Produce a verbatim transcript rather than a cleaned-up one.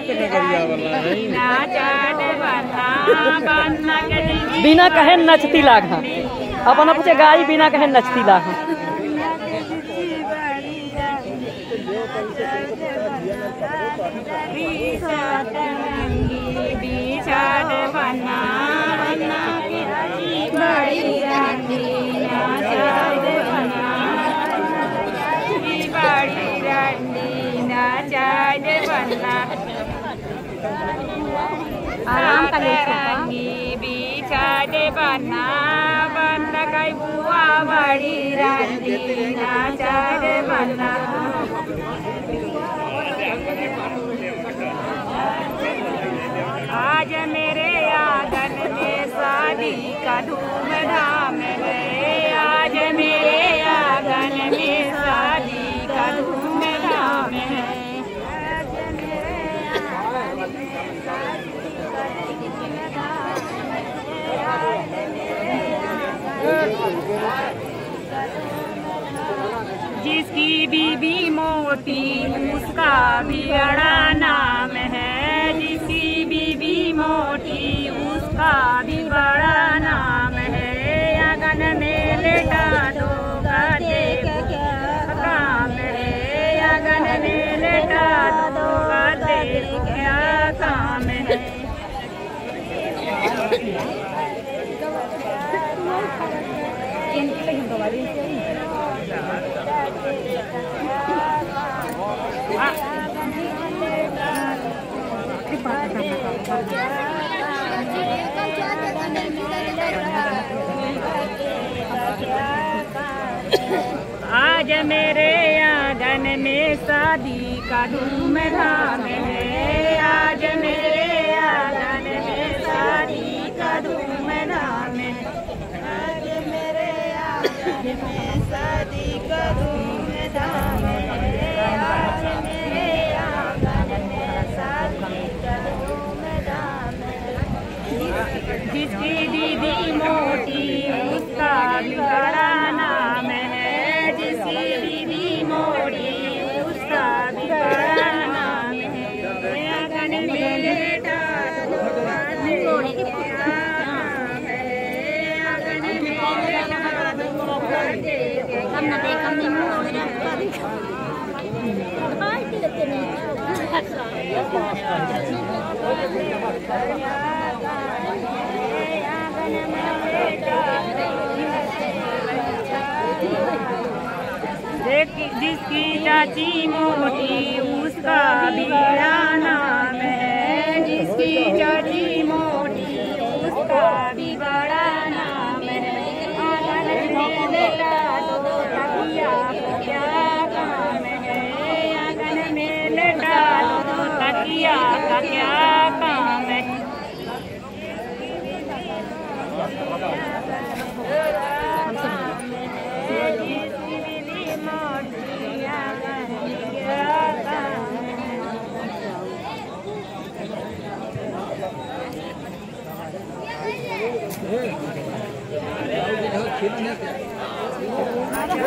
बिना कहे नचती लागा अपन पूछे गाई बिना कहे नचती लागा आराम का बिछाड़े बना बंद कई बुआ बड़ी रानी नाचाड़े बना आज मेरे आंगन में शादी का धूमधाम है। आज मेरे आंगन में शादी का धूमधाम है। जिसकी बीबी मोटी उसका भी बड़ा नाम है। जिसकी बीबी मोटी उसका भी बड़ा नाम है। आंगन में लेटा दो गधे क्या काम है। आंगन में लेटा दो गधे क्या काम है। आज मेरे आंगन में शादी का धूमधाम है। आज मेरे आंगन में शादी का धूमधाम है। आज मेरे आंगन में शादी का धूमधाम है। आज मेरे आंगन में शादी का धूमधाम है। जिसकी दीदी मोटी उसका भी बड़ा नाम है। जिसकी दीदी मोटी उसका भी बड़ा नाम है। आंगन में लेटा दो गधे क्या नाम है। आंगन में लेटा दो गधे क्या नाम है। जिसकी चाची मोटी उसका भी बड़ा नाम है। जिसकी चाची मोटी उसका भी बड़ा नाम है। आंगन में लेटा दो तकिया क्या काम है। आंगन में लेटा दो तकिया का क्या काम है। खेलने